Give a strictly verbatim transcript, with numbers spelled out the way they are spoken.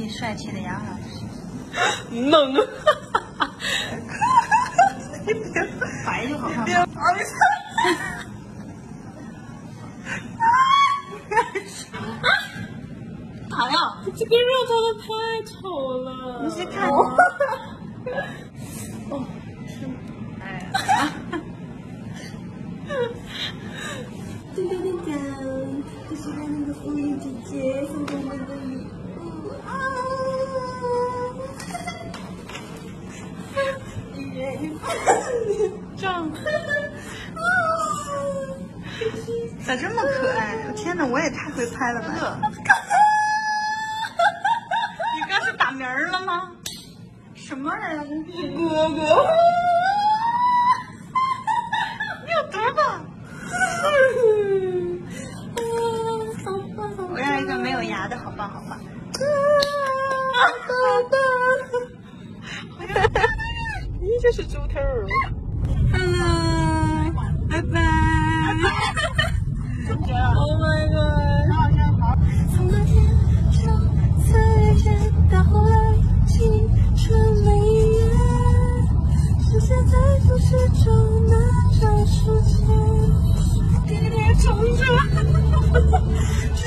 丽帅气的杨老师。 猛啊！ 白就好看。好呀， 这个肉做的太丑了。 你先看。 哦，是。 哎呀。 噔噔噔噔，我喜欢那个风铃姐姐送给我们的礼物啊！一人一份， 这样。咋这么可爱？我天哪，我也太会拍了吧！你刚是打鸣儿了吗？什么人？ 是哥哥。 你有毒吧？我要一个没有牙的，好棒好棒！ 你就是猪头。 Hello， 拜拜。 Oh my god！ 从那天就此遇见，到后来青春没缘，是现在故事中那张书签。 天天冲着。